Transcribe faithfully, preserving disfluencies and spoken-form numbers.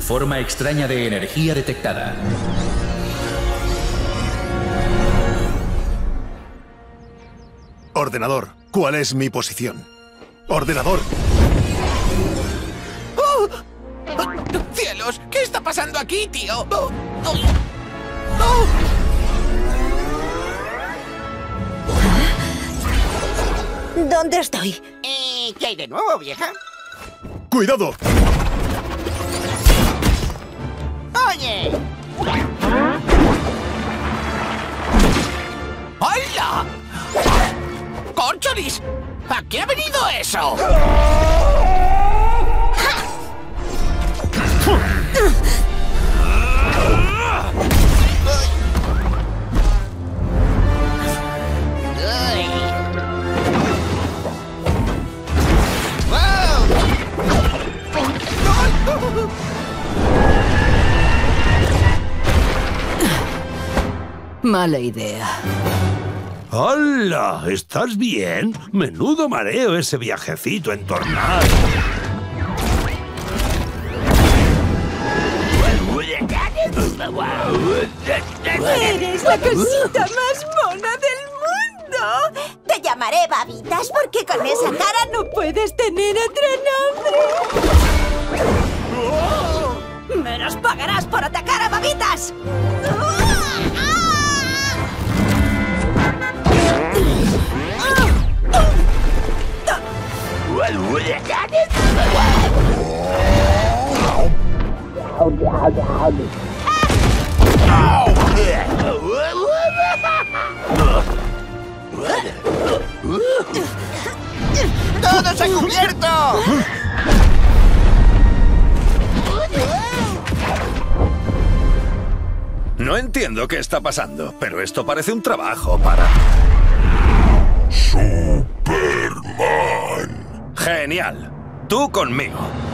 Forma extraña de energía detectada. Ordenador, ¿cuál es mi posición? ¡Ordenador! ¡Oh! ¡Oh! ¡Cielos! ¿Qué está pasando aquí, tío? ¡Oh! ¡Oh! ¡Oh! ¿Dónde estoy? Eh, ¿Qué hay de nuevo, vieja? ¡Cuidado! ¡Oye! ¡Hola! ¡Córcholis! ¿A qué ha venido eso? Mala idea. ¡Hola! ¿Estás bien? Menudo mareo ese viajecito en tornado. ¡Eres la cosita más mona del mundo! Te llamaré Babitas porque con esa cara no puedes tener otro nombre. ¡Menos pagarás por atacar a Babitas! ¡Todo se ha cubierto! No entiendo qué está pasando, pero esto parece un trabajo para... Superman. ¡Genial! Tú conmigo.